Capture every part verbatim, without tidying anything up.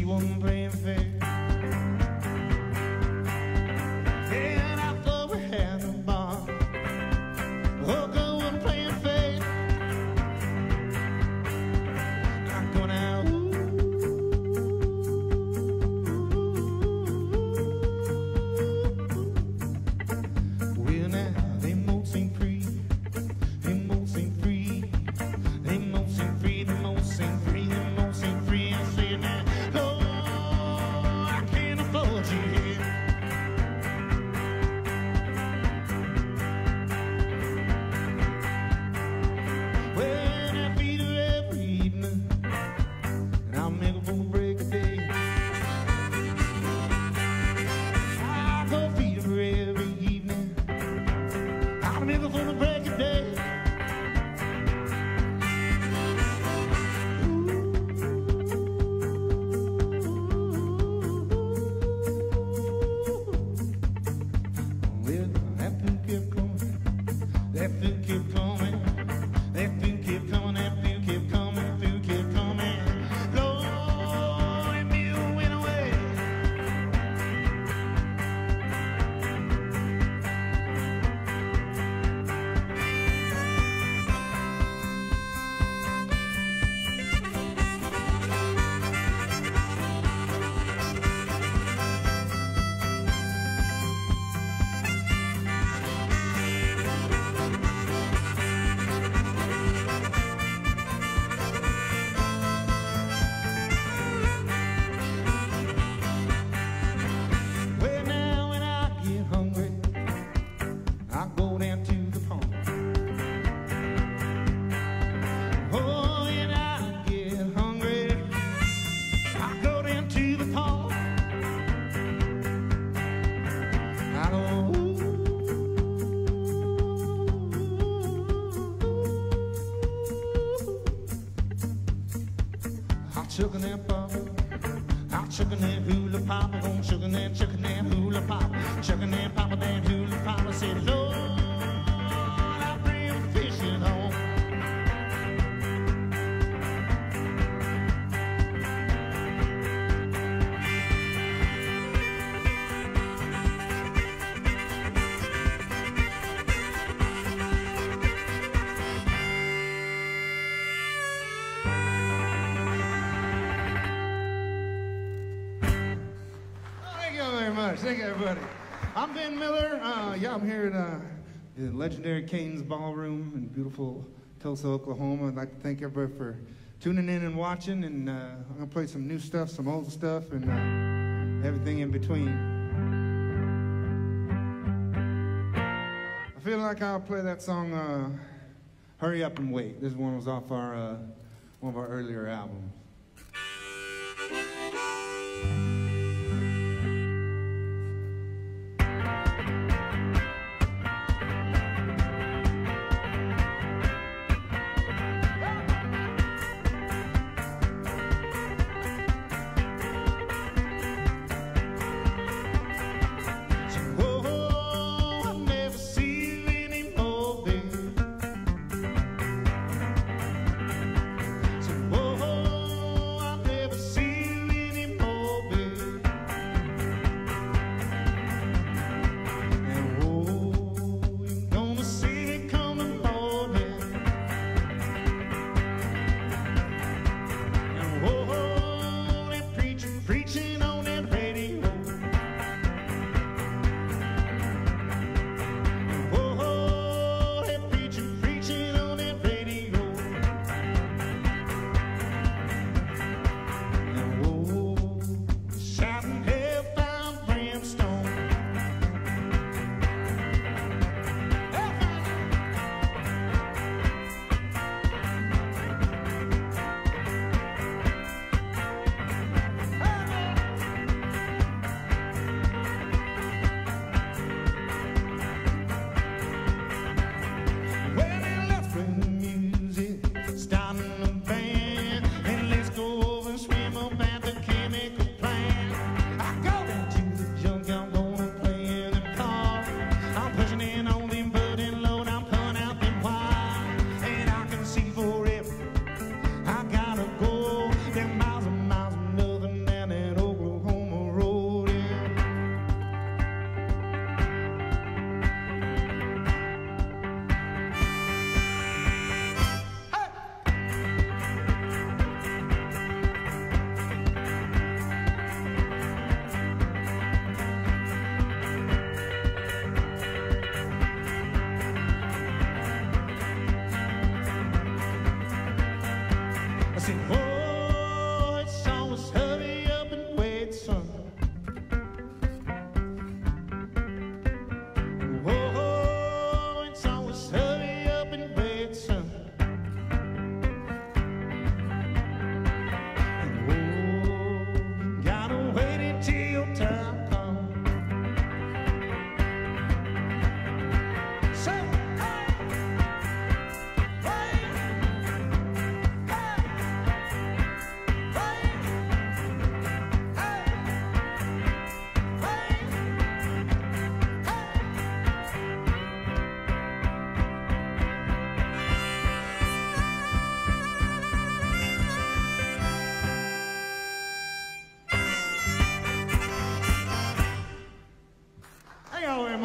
wasn't playing fair. And I thought we had a bond. Oh, girl wasn't playing fair. I'm going out. Well, now they most ain't free. They most ain't free. They most ain't free. They most ain't free. They most ain't free. I say now, Lord, I can't afford you here. Well, I feed her every evening, and I'll make her for the break of day. I go feed her every evening. I'll make her for the break of day. Well, that food kept coming. That food kept coming. That food kept coming. That food kept coming. Food kept coming. Lord, that meal went away. Well, now when I get hungry, I go down to the pond. Oh, when I get hungry, I go down to the pond. I don't. Hot chicken and papa, hot chicken and hula papa, gonna chicken and chicken and hula papa, chicken and papa and hula papa. Said, Lord, I bring fishing home. Thank you very much. Thank you, everybody. I'm Ben Miller. Uh, yeah, I'm here at uh, the legendary Cain's Ballroom in beautiful Tulsa, Oklahoma. I'd like to thank everybody for tuning in and watching. And uh, I'm going to play some new stuff, some old stuff, and uh, everything in between. I feel like I'll play that song, uh, Hurry Up and Wait. This one was off our uh, one of our earlier albums. Oh, I'll never see you anymore, baby. So, oh, I'll never see you anymore, baby. And oh, you're gonna see me coming morning. And oh, they're preaching, preaching on that radio. Oh, they're preaching, preaching on that radio. And oh, shouting hellbound brimstone. Hellbound.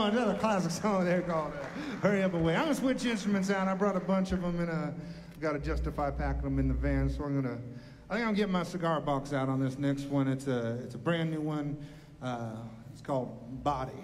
much. That's a classic song there called uh, Hurry Up Away. I'm going to switch instruments out. I brought a bunch of them in a, got to justify packing them in the van, so I'm going to, I think I'm getting my cigar box out on this next one. It's a, it's a brand new one. Uh, it's called Body.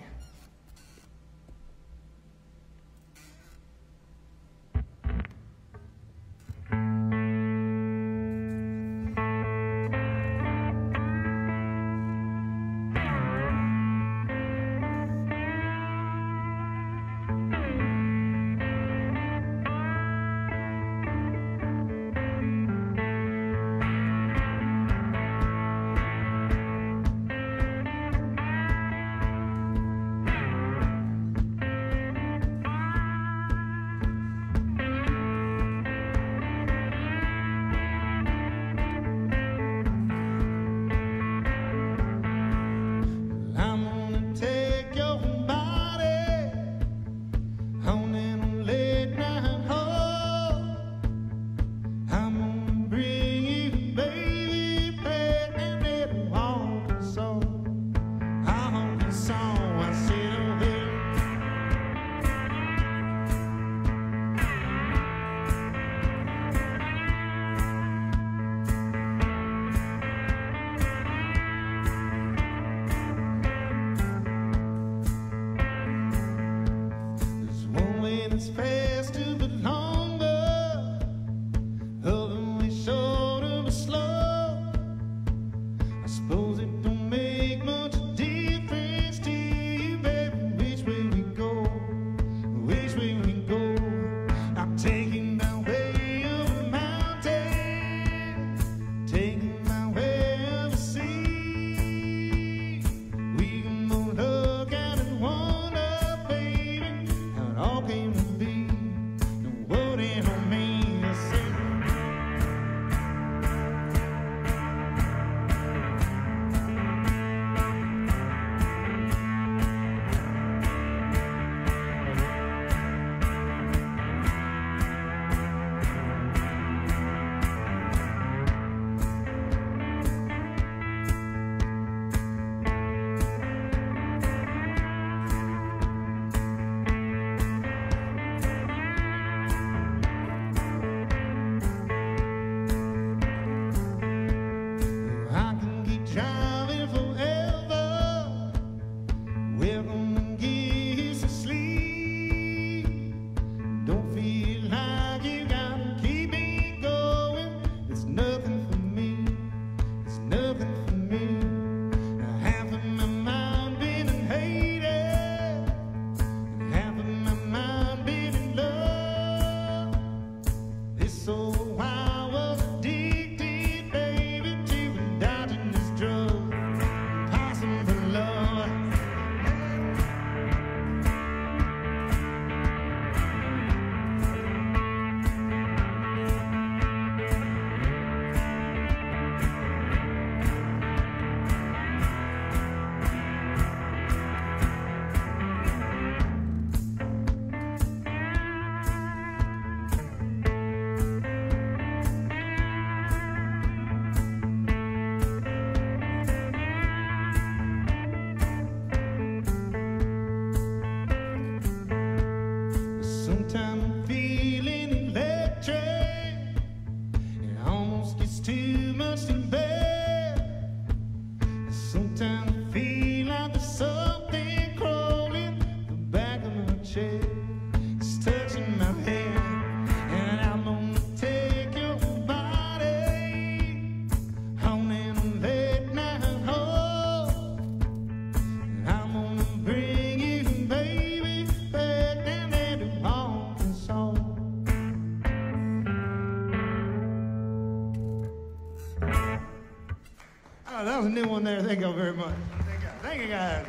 That was a new one there. Thank you very much. Thank you, Thank you guys.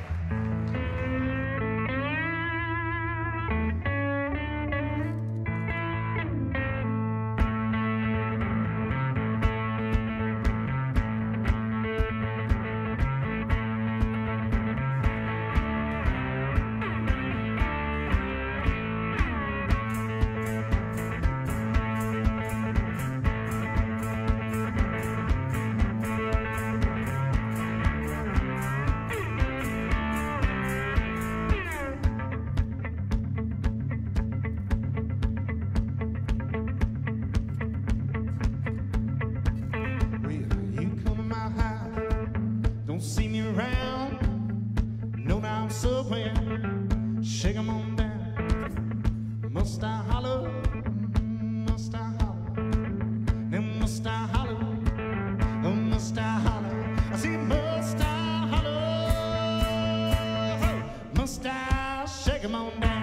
around, no doubt somewhere. Shake 'em on down. Must I holler? Must I holler? Then must I holler? Oh, must I holler? I say, must I holler? Must I shake 'em on down?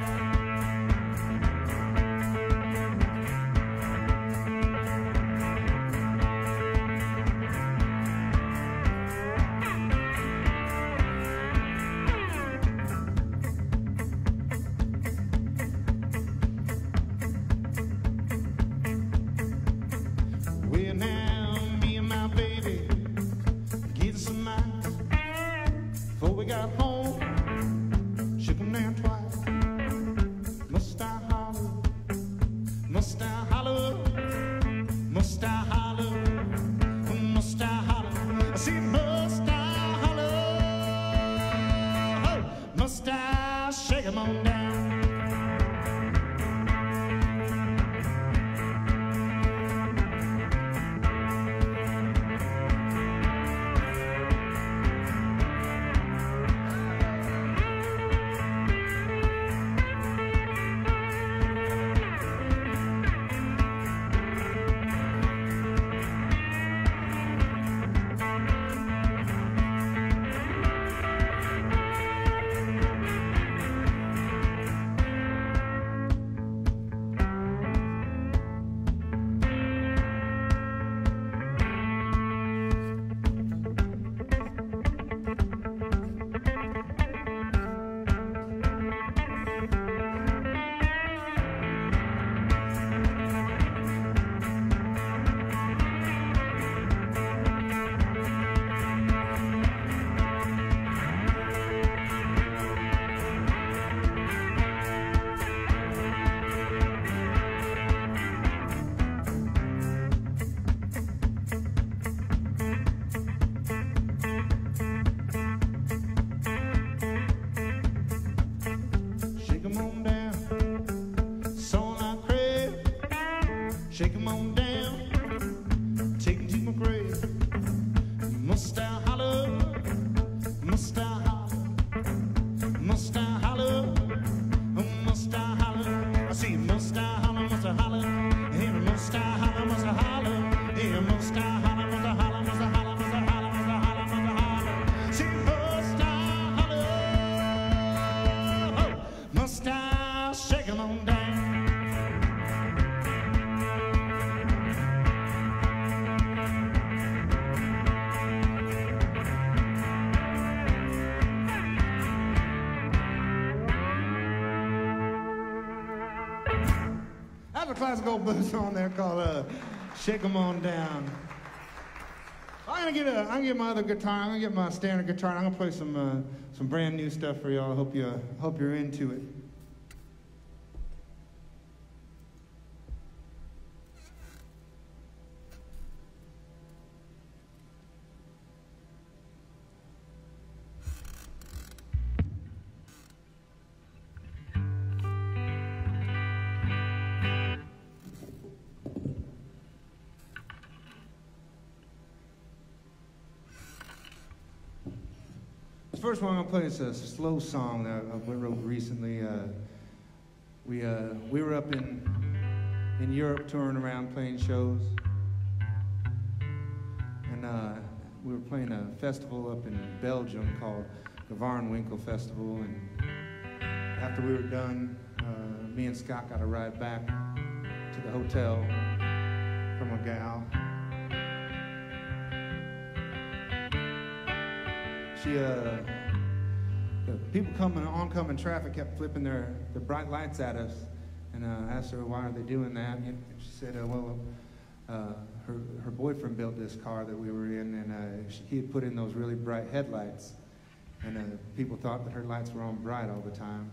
Shake 'em on down, take 'em to my grave. Must I holler? Must I holler? Must I holler? Oh, must I holler? I see, must I holler? Must I holler? Hey, must I holler? Must I holler? Hey, must I holler? Must I holler? Must I holler? Must I holler? Must I holler? Must I holler? See, must I holler? Oh, must I shake 'em on down? I have a classical blues song there called uh, "Shake 'Em On Down." I'm gonna get a, I'm gonna get my other guitar. I'm gonna get my standard guitar. And I'm gonna play some uh, some brand new stuff for y'all. I hope you uh, hope you're into it. The first one I'm gonna play is a slow song that we wrote recently. Uh, we uh, we were up in in Europe touring around playing shows, and uh, we were playing a festival up in Belgium called the Gavarnwinkel Festival. And after we were done, uh, me and Scott got a ride back to the hotel from a gal. She, uh, the people coming, oncoming traffic kept flipping their, their bright lights at us, and uh, asked her why are they doing that. And she said, uh, well, uh, her, her boyfriend built this car that we were in, and uh, she, he had put in those really bright headlights, and uh, people thought that her lights were on bright all the time.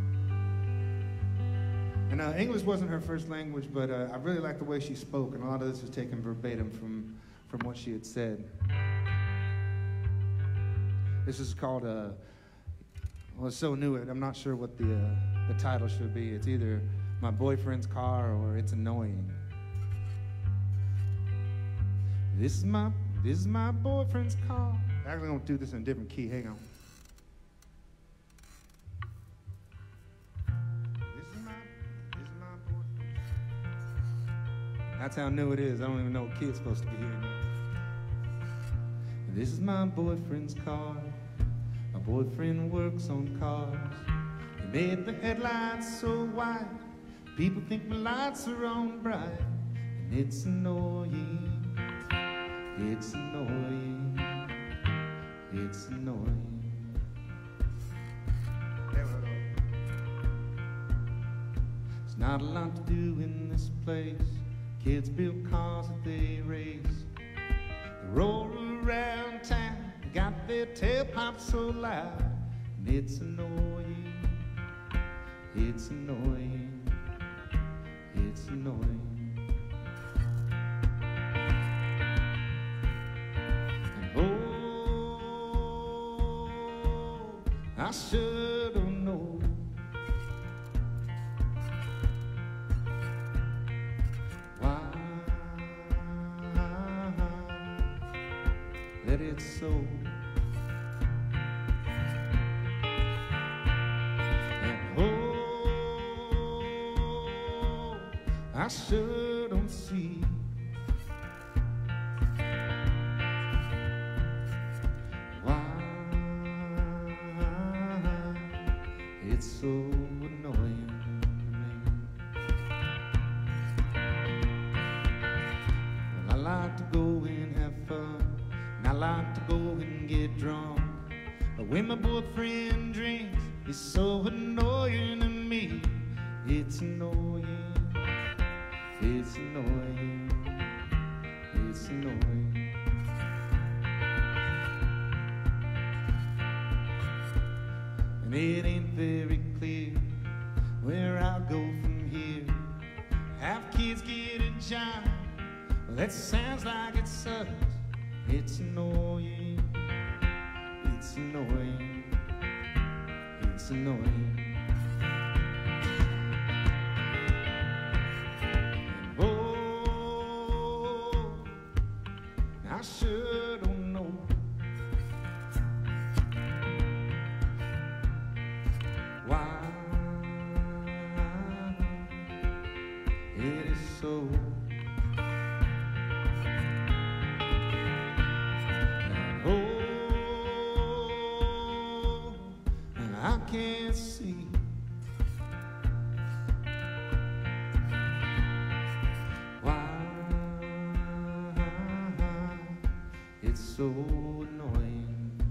And uh, English wasn't her first language, but uh, I really liked the way she spoke, and a lot of this was taken verbatim from, from what she had said. This is called, uh, well, it's so new, I'm not sure what the, uh, the title should be. It's either My Boyfriend's Car or It's Annoying. This is my, this is my boyfriend's car. Actually, I'm gonna do this in a different key. Hang on. This is my, this is my boyfriend. That's how new it is. I don't even know what key it's supposed to be here. This is my boyfriend's car. My boyfriend works on cars. He made the headlights so wide, people think my lights are on bright. And it's annoying. It's annoying. It's annoying. There's not a lot to do in this place. Kids build cars that they race. They roll around town, got their tailpipes so loud. And it's annoying. It's annoying. It's annoying. I should have known why that it's so. And oh, I shouldn't see it's so annoying to me. Well, I like to go and have fun, and I like to go and get drunk. But when my boyfriend drinks, it's so annoying to me. It's annoying. It's annoying. It's annoying. And it ain't very clear where I'll go from here. Have kids get a job, well, that sounds like it sucks. It's annoying. It's annoying. It's annoying. And oh, I should have known why it is so. And oh, and I can't see why it's so annoying.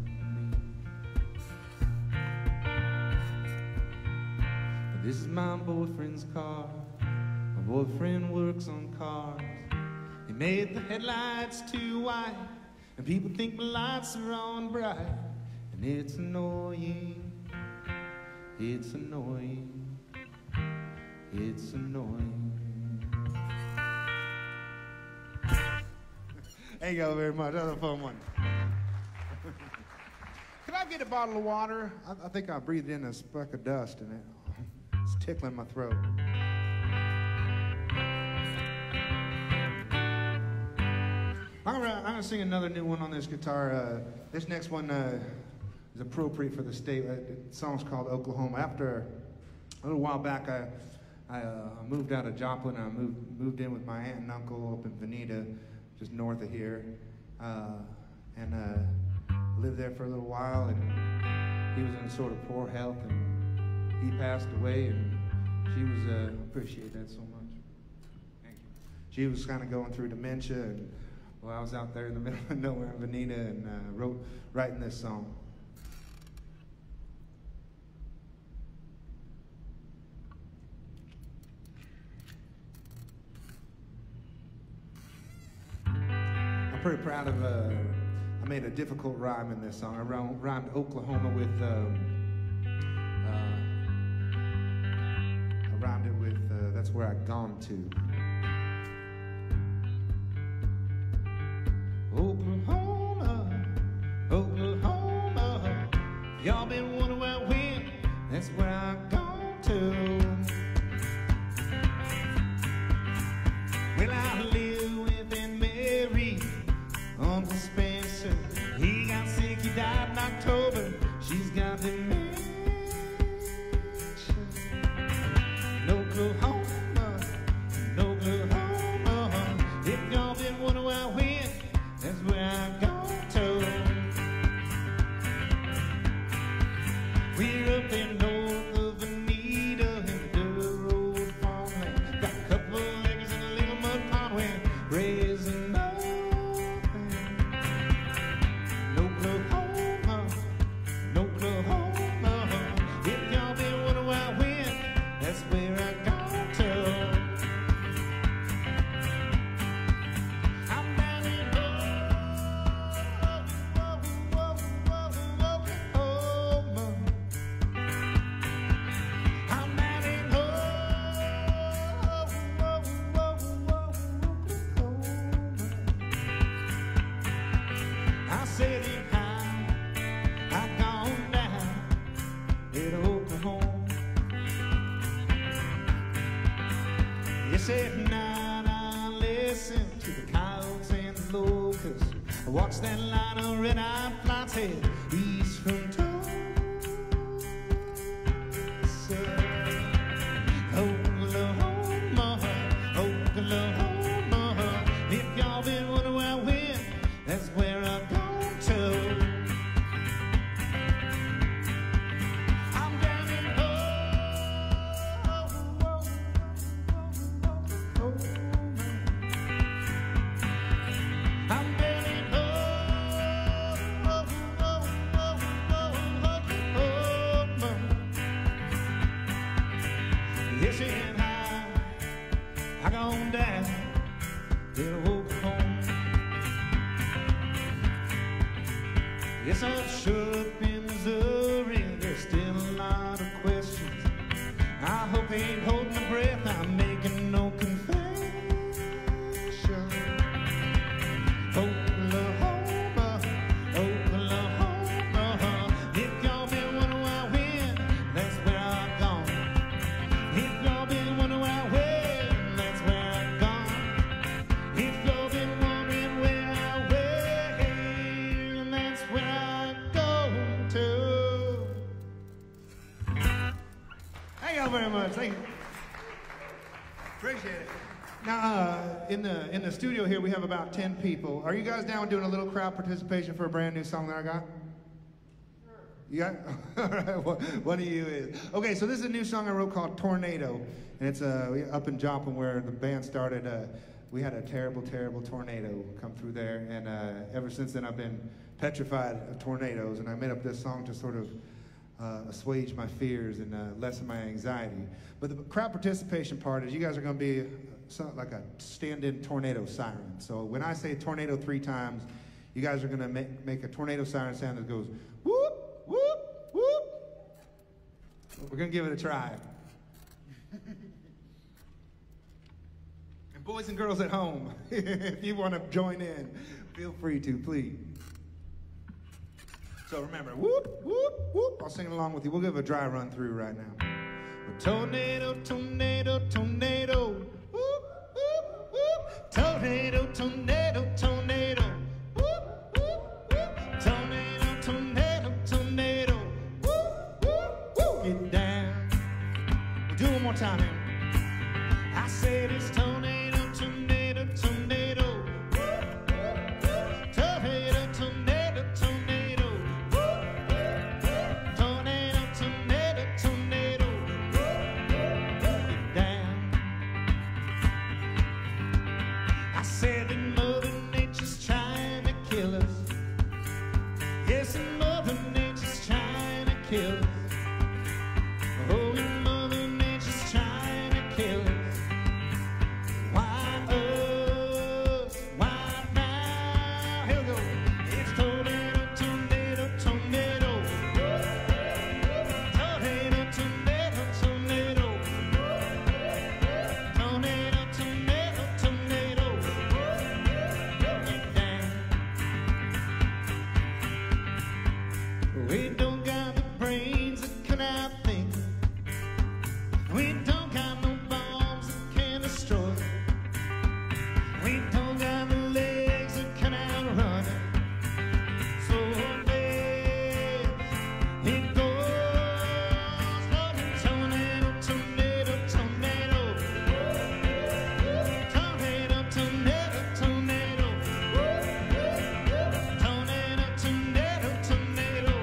This is my boyfriend's car. My boyfriend works on cars. He made the headlights too wide, and people think my lights are on bright. And it's annoying. It's annoying. It's annoying. Thank you all very much. That was a fun one. Can I get a bottle of water? I, I think I breathed in a speck of dust in it. It's tickling my throat. All right, I'm gonna sing another new one on this guitar. Uh, this next one uh, is appropriate for the state. Uh, the song's called Oklahoma. After a little while back, I, I uh, moved out of Joplin. I moved moved in with my aunt and uncle up in Veneta, just north of here, uh, and uh, lived there for a little while. And he was in sort of poor health, and he passed away, and she was, uh, appreciate that so much. Thank you. She was kind of going through dementia, and well, I was out there in the middle of nowhere in Veneta and uh, wrote, writing this song. I'm pretty proud of, uh, I made a difficult rhyme in this song. I rhymed Oklahoma with, um, rhymed it with, uh, that's where I'd gone to. Oklahoma, Oklahoma, y'all been wondering where I went, that's where I've gone to. Well, I live with Aunt Mary, Uncle Spencer, he got sick. Watch that line of red-eyed flights head east from Tulsa. Oklahoma, Oklahoma. If y'all been wondering where I went, that's where I've gone to. I'm down in Oklahoma. I'm down in Oklahoma. Yes, and I, I gone down to Oklahoma. Yes, I've shown up in Missouri. There's still a lot of questions. I hope they ain't holding my breath. I'm making no confession. Oklahoma, Oklahoma. If y'all been wondering where I went, that's where I've gone. If y'all been wondering where I went, that's where I've gone. If y'all been wondering where I went, that's where I go to. Thank y'all very much. Thank you. Appreciate it. Now, uh, in the in the studio here, we have about ten people. Are you guys down with doing a little crowd participation for a brand new song that I got? Sure. You got? All right. What, one of you is. Okay, so this is a new song I wrote called Tornado, and it's uh, up in Joplin where the band started. Uh, we had a terrible, terrible tornado come through there, and uh, ever since then I've been petrified of tornadoes, and I made up this song to sort of Uh, assuage my fears and uh, lessen my anxiety. But the crowd participation part is you guys are going to be some, like a stand-in tornado siren. So when I say tornado three times, you guys are going to make, make a tornado siren sound that goes whoop, whoop, whoop. We're going to give it a try. And boys and girls at home, if you want to join in, feel free to, please. So remember, whoop, whoop, whoop. I'll sing along with you. We'll give a dry run through right now. Tornado, tornado, tornado. Whoop, whoop, whoop. Tornado, tornado, tornado. Whoop, whoop, whoop. Tornado, tornado, tornado. Whoop, whoop, whoop. Get down. We'll do it one more time here. I said it's tornado, tornado, tornado. Whoop, whoop, whoop. Tornado, tornado, tornado. Said that Mother Nature's trying to kill us. Yes, and Mother Nature's trying to kill us. Oh, and Mother Nature's trying to kill us. Why us? Why now? Here we go. It's tornado, tornado, tornado. Tornado, tornado, tornado. Tornado, tornado, tornado. We don't got the brains that can outthink. We don't got no bombs that can destroy. We don't got the legs that can outrun it. So fast it goes. Tornado, tornado, tornado. Tornado, tornado, tornado. Tornado, tornado, tornado.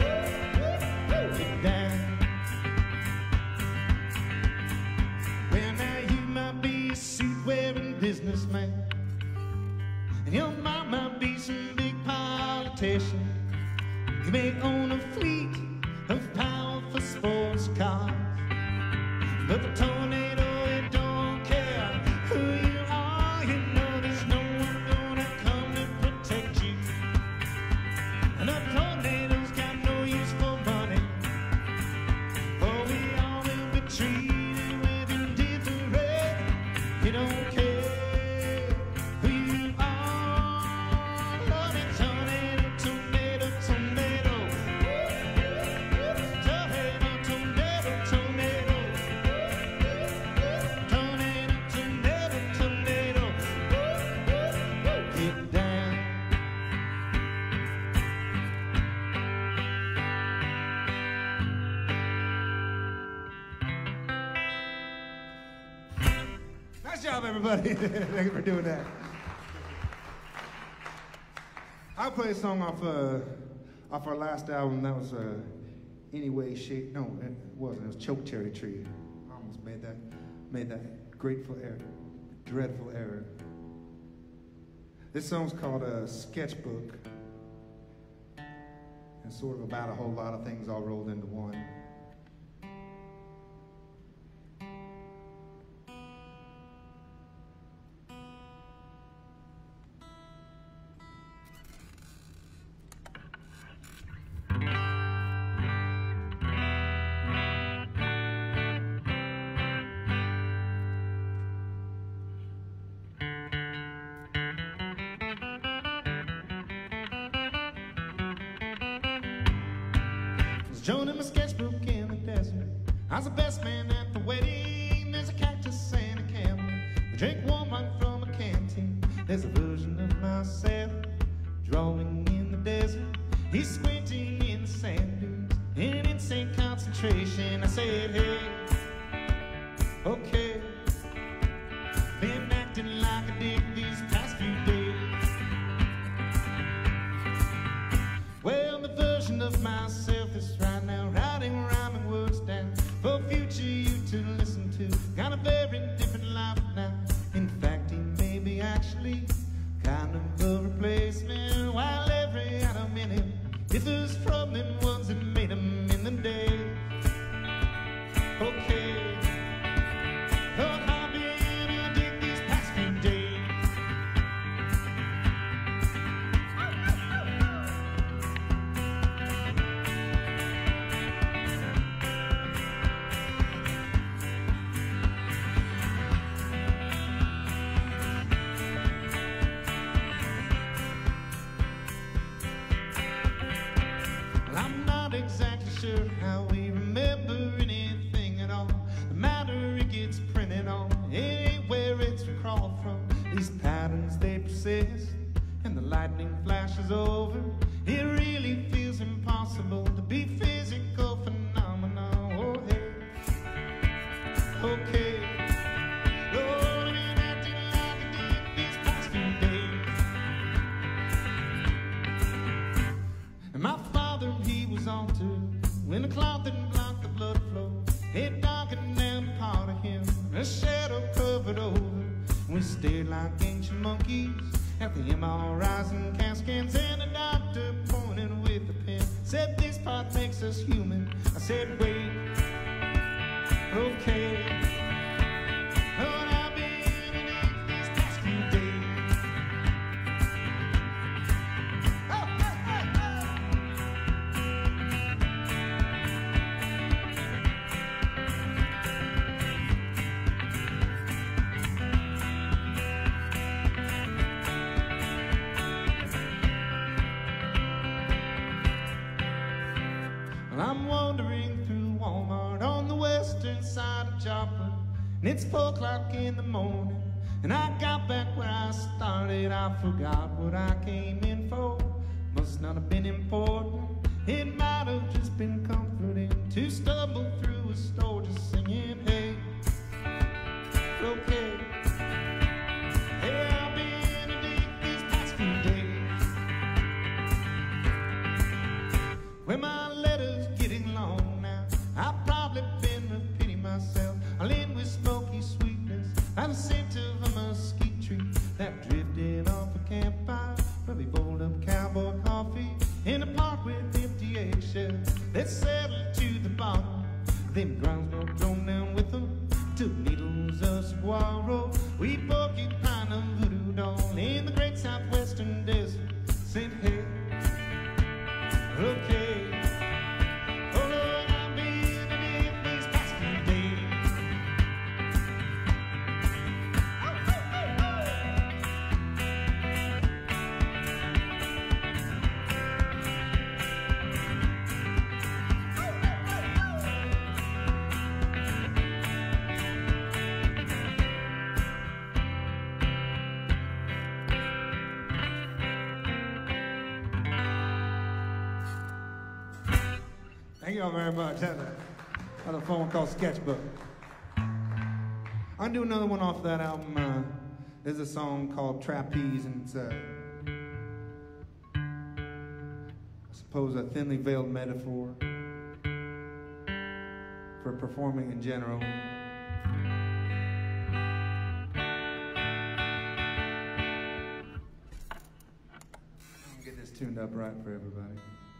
Well, now you might be a suit-wearing businessman, and your mom might be some big politician. You may own a fleet of powerful sports cars, but the tornado, it don't care who you are. You know there's no one gonna come to protect you. And a tornado's got no use for money. Oh, we all will be treated with indifference. You don't care who you are. Love it, tornado, tornado, tornado. Tornado, tornado, tornado. Nice job, everybody. Thank you for doing that. I'll play a song off uh, off our last album. That was uh, Anyway Shape. No, it wasn't. It was Choke Cherry Tree. I almost made that made that grateful error, dreadful error. This song's called a Sketchbook. It's sort of about a whole lot of things all rolled into one. Joan in my sketchbook in the desert. I was the best man at the wedding. There's a cactus and a camel. We drink warm wine from a canteen. There's a version of myself drawing in the desert. He's squinting in the sand dunes in insane concentration. I said, hey, okay. Been acting like a dick these past few days. Well, the version of myself is right now writing rhyming words down for future you to listen to. Got a very different life now. In fact, he may be actually kind of a replacement, while every atom in him differs from them ones that made him in the day. Okay. Lord, I've been a dick these past few days. I'm not exactly sure how we remember anything at all. The matter it gets printed on, it ain't where it's crawled from. These patterns they persist, and the lightning flashes over. It really feels impossible to be physical phenomena. Oh hey, okay. Lord, I've been acting like a dick these past few days. And my father, he was altered when the cloth didn't block the blood flow. It darkened down part of him, a shadow covered over. We stared like ancient monkeys at the M R Is and CAT scans, and the doctor pointed with a pen, said this part makes us human. I said, wait, okay. Lord, I've been in it these past few days. Oh, oh, oh, oh. Well, I'm wandering through Walmart on the western side of Joplin, and it's four o'clock in the morning, and I got back where I started. I forgot what I came in for. Must not have been important. It might have just been comforting to stumble through a store just singing, hey, okay. Hey, I've been a dick these past few days. When my letter's getting long now, I've probably been repeating myself. I'll end with smoky sweetness and the scent of a mesquite tree that drifted off a campfire. Probably bowled up cowboy coffee in a park with empty eggshells that settled to the bottom. Them grounds got thrown down with them. Took needles of saguaro. We porcupine a voodoo doll in the great southwestern desert. Said, hey, okay. Oh Lord, I've been a dick these past few days. Oh, oh, oh, oh. Thank you all very much. Had a, had a phone called Sketchbook. I'll do another one off of that album. Uh, there's a song called Trapeze, and it's a, I suppose, a thinly veiled metaphor for performing in general. I'll get this tuned up right for everybody.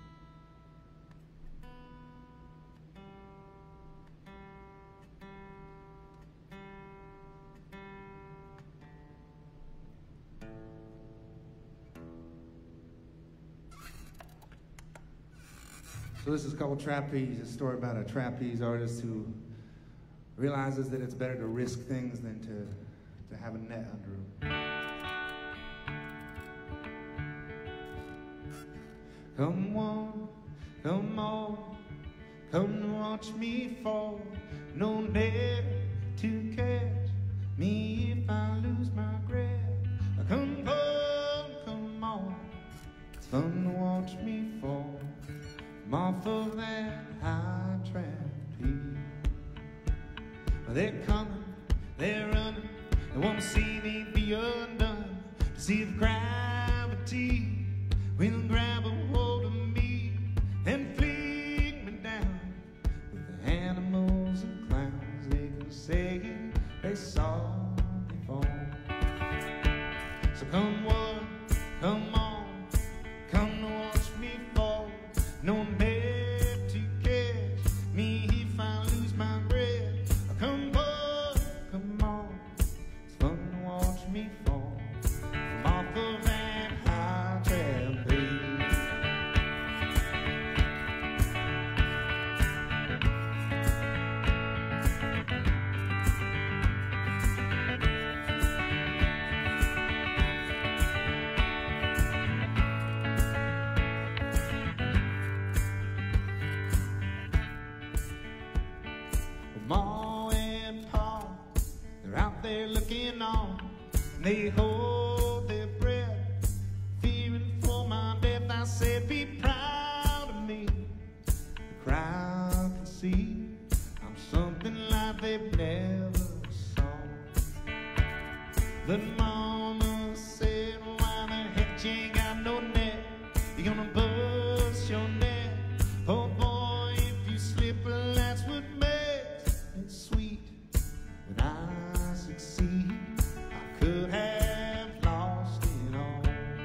So this is called Trapeze. It's a story about a trapeze artist who realizes that it's better to risk things than to, to have a net under him. Come on, come on, come watch me fall. No net to catch me if I lose my grip. Come on, come on, it's fun to watch me fall. I'm off of that high trapeze. They're coming, they're running, they want to see me be undone, to see if gravity will grab a hold of me and fling me down. With the animals and clowns, they can say they saw me fall. So come one, come on, come to watch me fall. No net to catch me if I lose my breath. Come on, come on, it's fun to watch me fall from off of that high trapeze. Ma and Pa, they're out there looking on, and they hold their breath, fearing for my death. I said, be proud of me. The crowd can see I'm something like they've never saw. But Mama said, why the heck you ain't got no net? You're gonna bust your net. Oh boy, if you slip, well, that's what makes it sweet. When I succeed, I could have lost it all.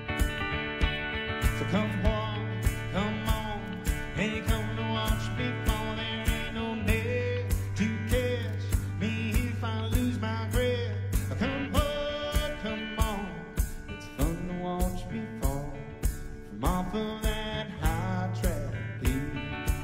So come on, come on, and you come to watch me fall. There ain't no net to catch me if I lose my breath. Come on, come on, it's fun to watch me fall from off of that high trapeze.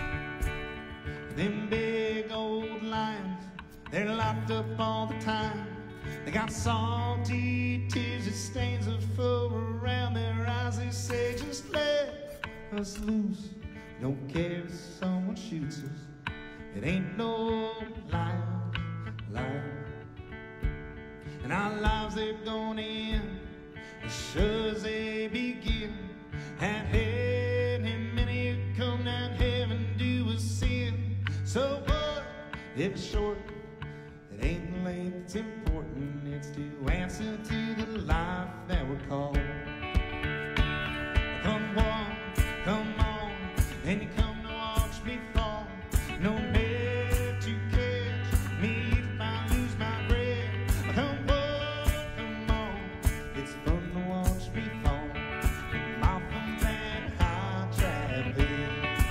Them big old lions, they're locked up all the time. They got salty tears, it stains of foam around their eyes. They say, just let us loose. Don't care if someone shoots us. It ain't no lion, lion. And our lives, they're going in as sure as they begin. And any minute come down heaven do a sin. So what if it's short? It ain't the length that's important. It's to answer to the life that we're called. Come on, come on, and you come to watch me fall. No net to catch me if I lose my breath. Come on, come on, it's fun to watch me fall from off of that high trapeze.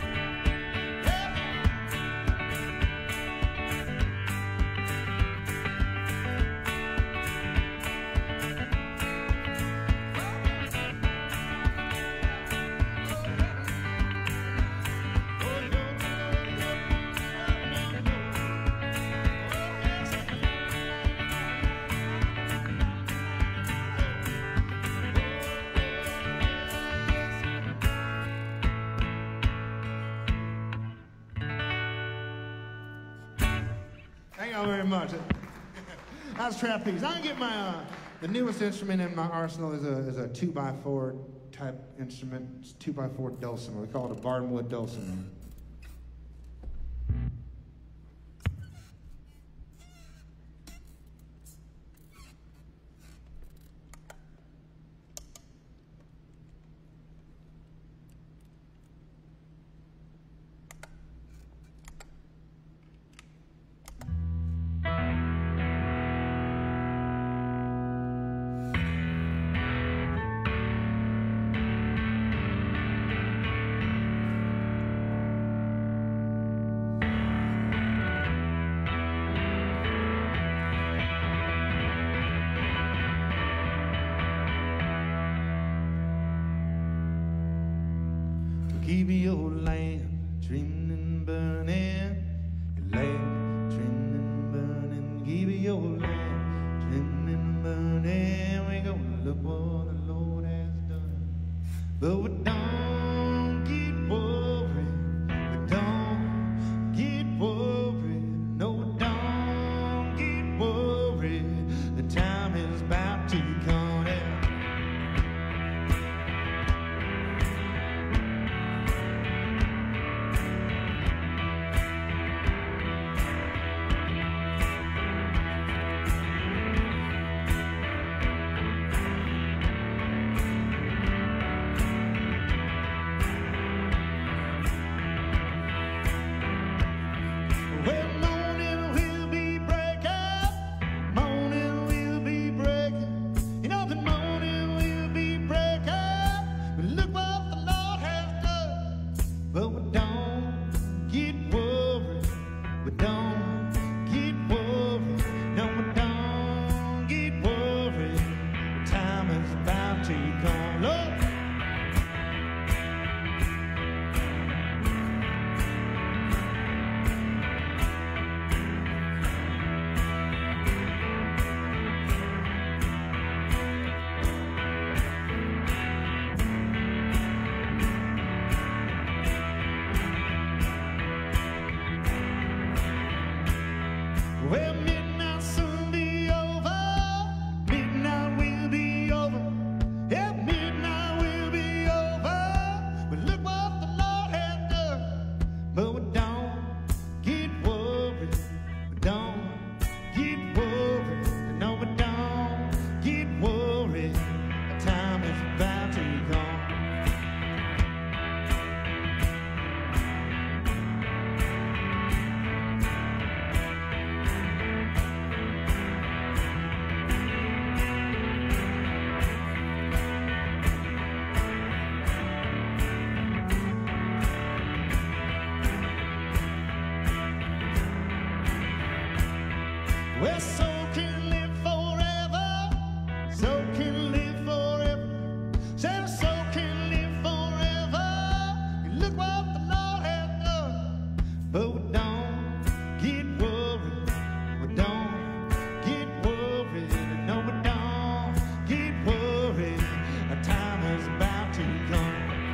Thank y'all very much. That's trapeze. I can get my, uh, the newest instrument in my arsenal is a, is a two by four type instrument. It's two by four dulcimer. We call it a barnwood dulcimer. keep your lamp trimmed and burning, your lamp trimmed and burning, keep your lamp trimmed and burning. We gonna look what the Lord has done, but we don't get worried, we don't get worried, no, we don't get worried. The time is about to come. Well, midnight soon be over, midnight will be over, yeah, midnight will be over, but look what the Lord has done, but we don't get worried, we don't get worried, no, we don't get worried, the time is about to come. Well, so can live forever, so can live forever, so, so can live forever. You look what the Lord has done, but we don't get worried, we don't get worried, no, we don't get worried, the time is about to come.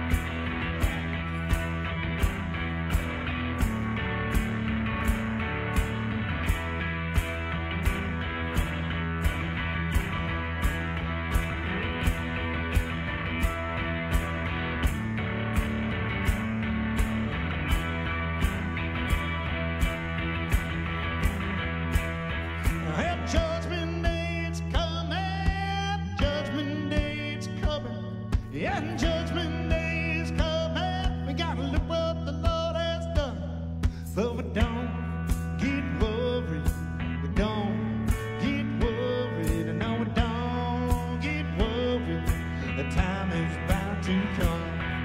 Judgment day is coming, judgment day is coming, yeah, judgment day is coming. We gotta look what the Lord has done, but we don't get worried, we don't get worried, no, we don't get worried, the time is about to come.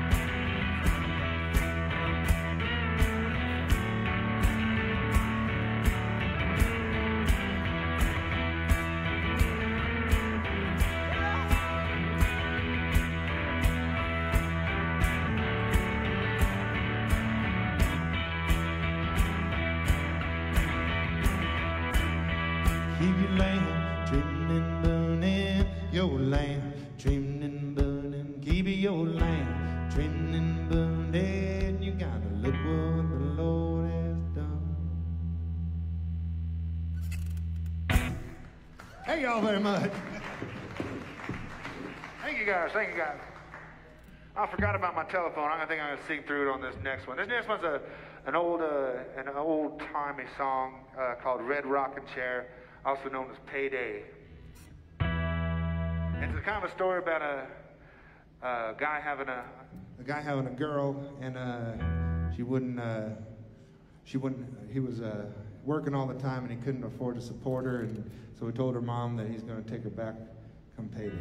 Keep your lamp trimmed and burning, your lamp trimmed and burning, keep your lamp trimmed and burning. You gotta look what the Lord has done. Thank y'all very much. Thank you guys, thank you guys. I forgot about my telephone. I think I'm gonna sing through it on this next one. This next one's a an old uh, an old timey song uh, called Red Rocking Chair, also known as Payday. It's a kind of a story about a, a guy having a A guy having a girl, and uh, she wouldn't. Uh, she wouldn't. He was uh, working all the time, and he couldn't afford to support her, and so he told her mom that he's going to take her back come payday.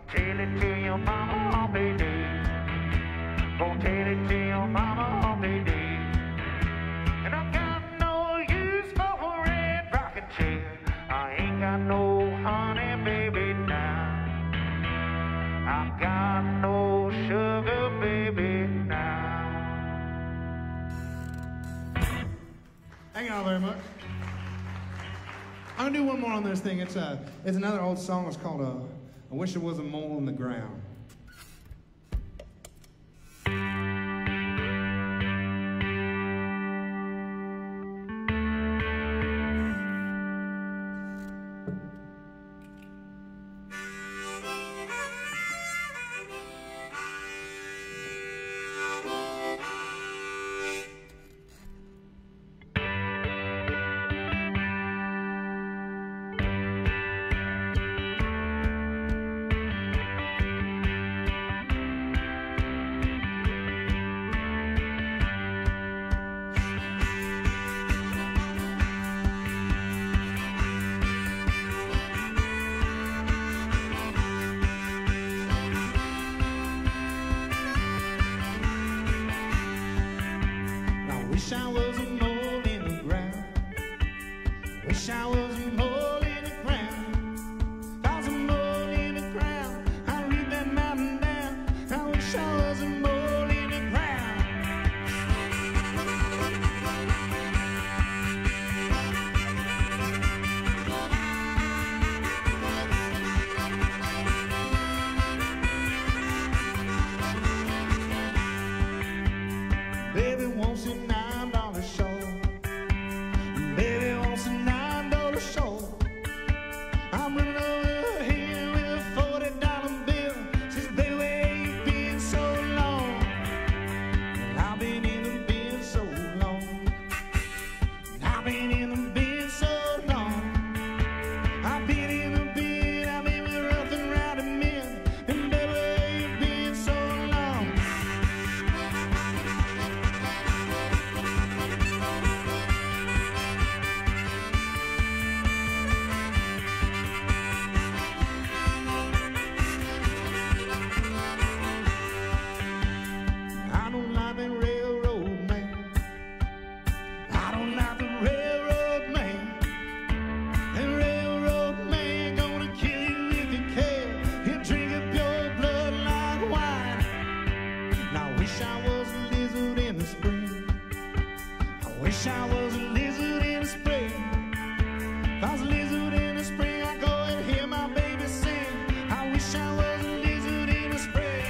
tell it to your mama on payday. Go tell it to your mama on payday. And I got no use for a red rocking chair. I ain't got no honey, baby, now. I got no sugar, baby, now. Thank you all very much. I'm gonna do one more on this thing. It's a, it's another old song. It's called uh, "I Wish There Was a Mole in the Ground." Wish I was a mole in the ground. Wish I was a mole in the ground. If I was a mole in the ground, I'd leave that mountain down. I wish I was a mole in the ground. Baby wants it now. Wish I was a lizard in the spring. If I was a lizard in the spring, I'd go and hear my baby sing. I wish I was a lizard in the spring.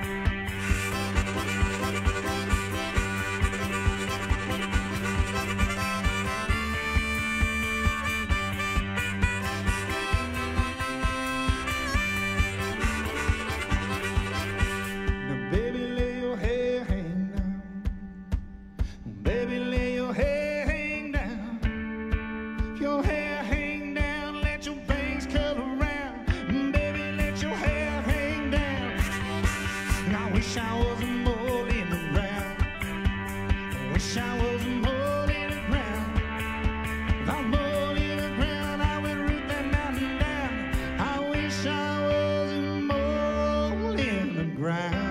Now baby, lay your hair hang down. Baby, lay your hair hang down. If your hair hang down, let your bangs curl around. Baby, let your hair hang down. And I wish I was a mole in the ground. I wish I was a mole in the ground. If I'm a mole in the ground, I would root that mountain down. I wish I was a mole in the ground.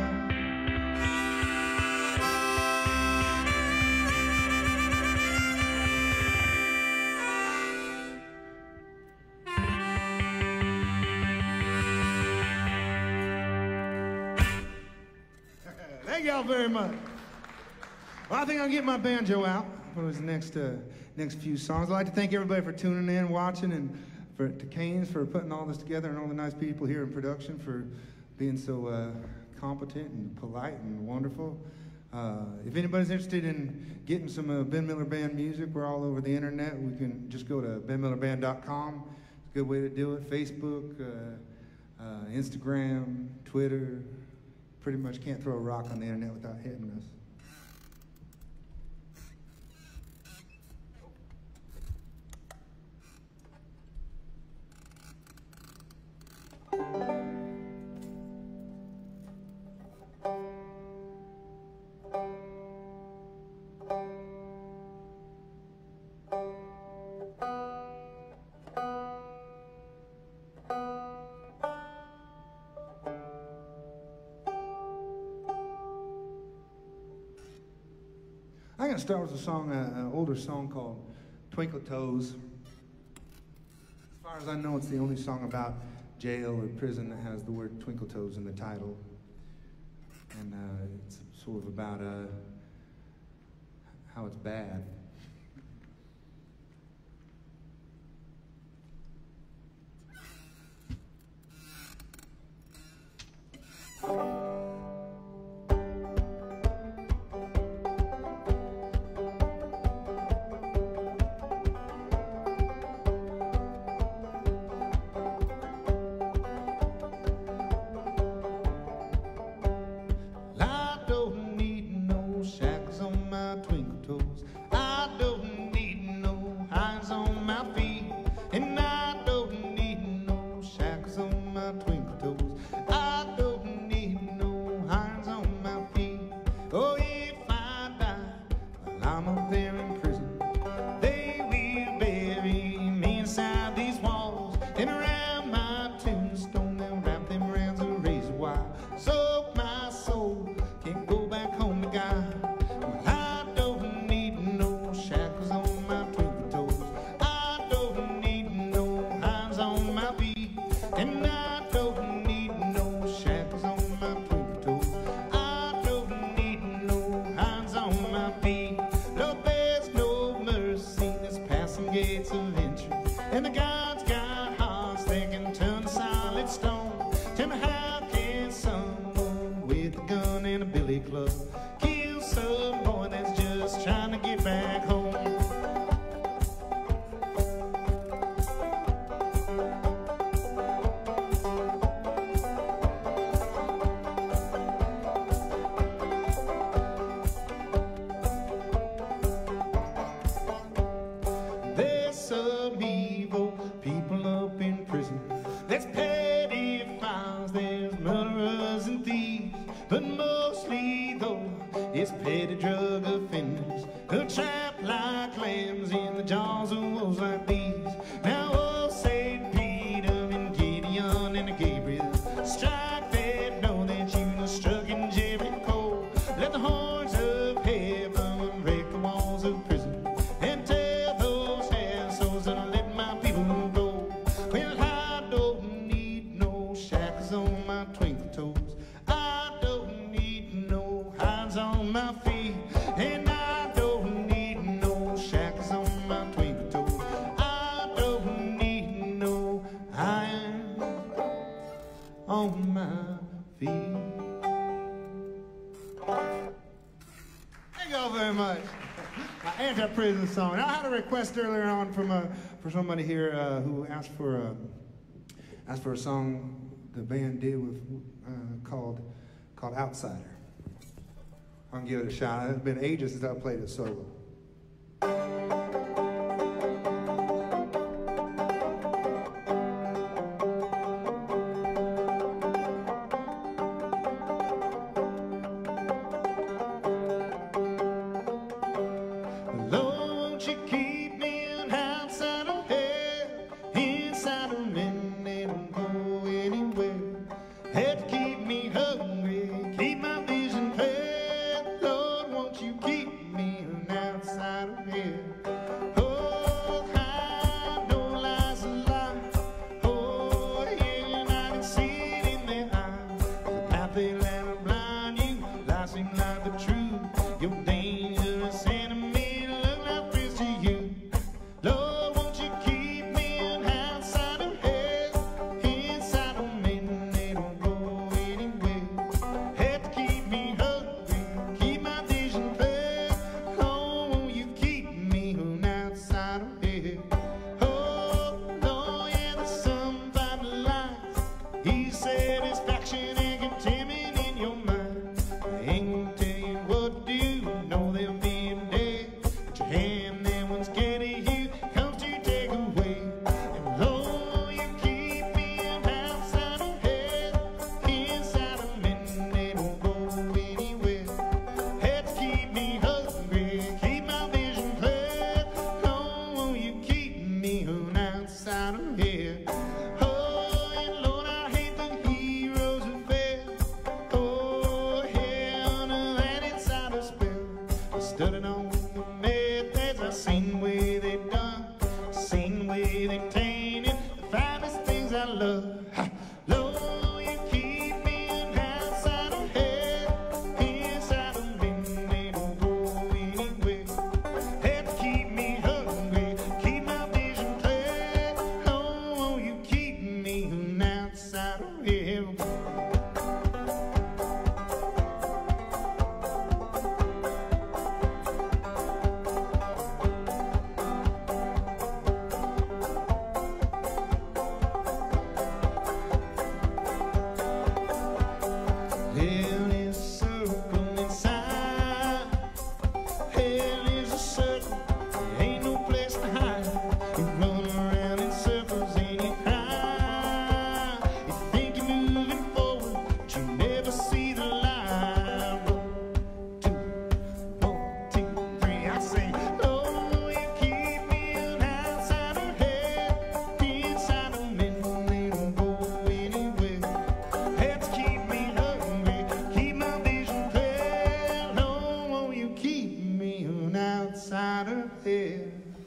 Thank y'all very much. Well, I think I'll get my banjo out for this next uh, next few songs. I'd like to thank everybody for tuning in, watching, and for to Canes for putting all this together, and all the nice people here in production for being so uh, competent and polite and wonderful. Uh, if anybody's interested in getting some uh, Ben Miller Band music, we're all over the internet. We can just go to ben miller band dot com. It's a good way to do it. Facebook, uh, uh, Instagram, Twitter. Pretty much can't throw a rock on the internet without hitting us. going to start with a song, uh, an older song called Twinkle Toes. As far as I know, it's the only song about jail or prison that has the word Twinkle Toes in the title. And uh, it's sort of about uh, how it's bad. Anti-prison song. Now, I had a request earlier on from uh, for somebody here uh, who asked for a asked for a song the band did with uh, called called Outsider. I'm gonna give it a shot. It's been ages since I played it solo. Keep my vision clear, Lord, won't you keep me now? Lord, you keep me outside of hell, inside of me, don't go anywhere. Help keep me hungry, keep my vision clear. Lord, you keep me outside of hell. Hell is a circle inside. Hell is a circle. There ain't no place to hide. You run around in circles and you cry. You think you're moving forward, but you never see the line. One, two, one, two, three. I say, oh, you keep me outside of hell, inside of me, they don't go anywhere. Helps keep me hungry, keep my vision clear. No, won't you keep me on outside of here?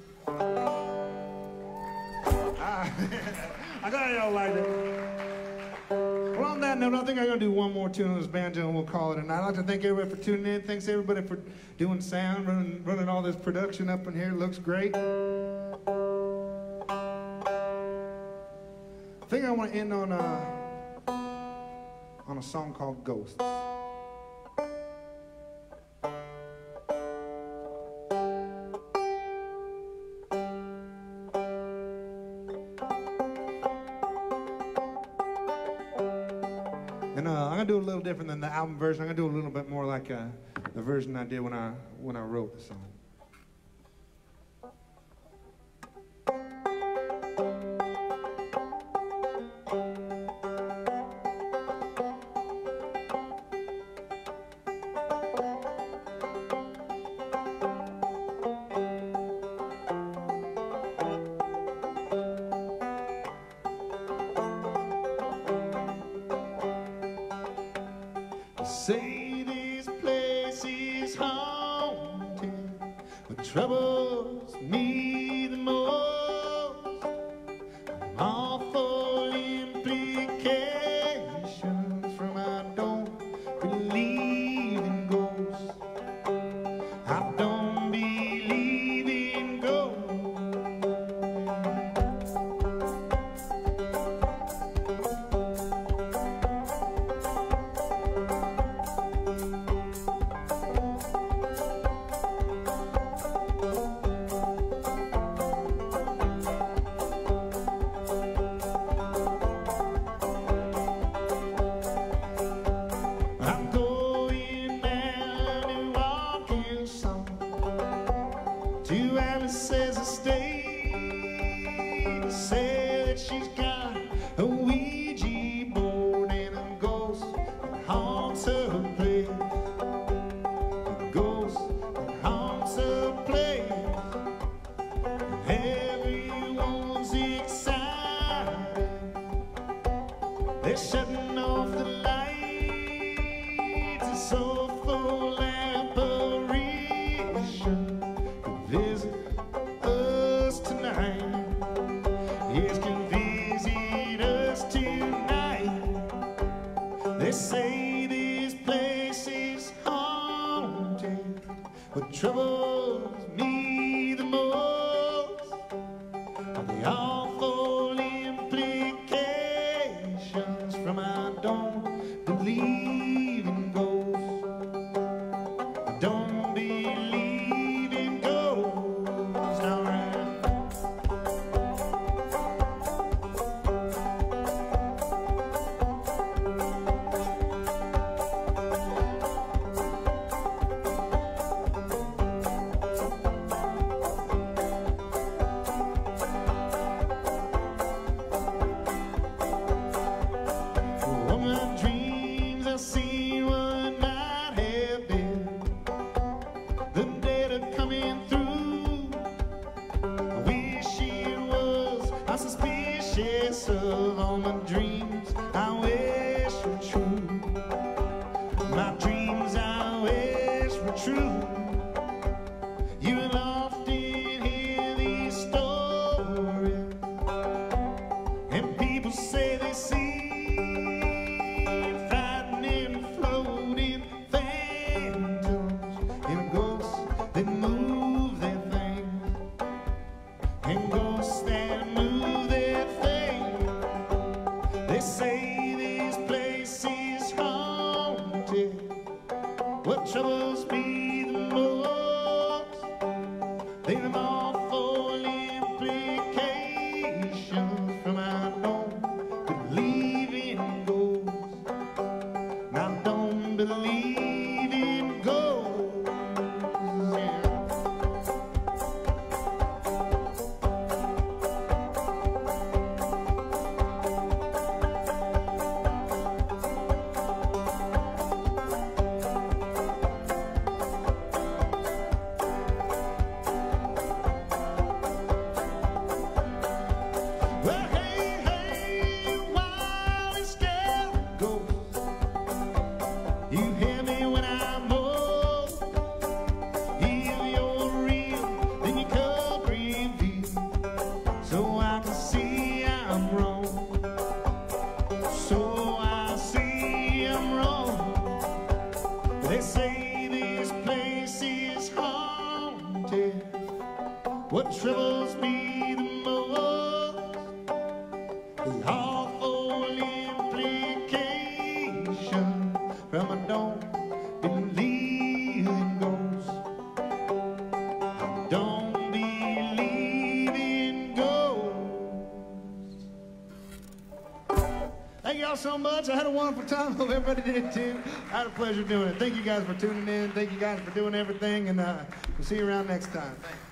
Ah, I thought y'all liked it. Well, on that note, I think I'm going to do one more tune on this banjo and we'll call it a night. I'd like to thank everybody for tuning in. Thanks everybody for doing sound, running, running all this production up in here. It looks great. I think I want to end on a on a song called Ghosts. And uh, I'm gonna do a little different than the album version. I'm gonna do a little bit more like uh, the version I did when I when I wrote the song. Say this place is haunted. What troubles me the most are awful implications from I don't believe in ghosts. I don't believe in ghosts. I'm going down and walking some to Alice's estate to say that she's got a Ouija board and a ghost that haunts her place. A ghost that haunts her place. And everyone's excited. They're shutting off the lights. It's all full apparition to visit us tonight. Yes, can visit us tonight. They say this place is haunted. What troubles me the most are the awful implications from I don't believe in ghosts. I don't believe in ghosts. All right. All my dreams I see What troubles me the most, they have awful implications from I don't believe in ghosts. I don't believe in ghosts. Yeah. Well, hey, hey, wild and scared ghost, you hear me when I'm old. If you're real, then you come reveal, so I can see I'm wrong. So I see I'm wrong. They say this place is haunted. What troubles me the most, the awful implication from I don't believe in ghosts. I don't believe in ghosts. Thank y'all so much. I had a wonderful time. Hope everybody did too. I had a pleasure doing it. Thank you guys for tuning in. Thank you guys for doing everything, and uh, we'll see you around next time. Thanks.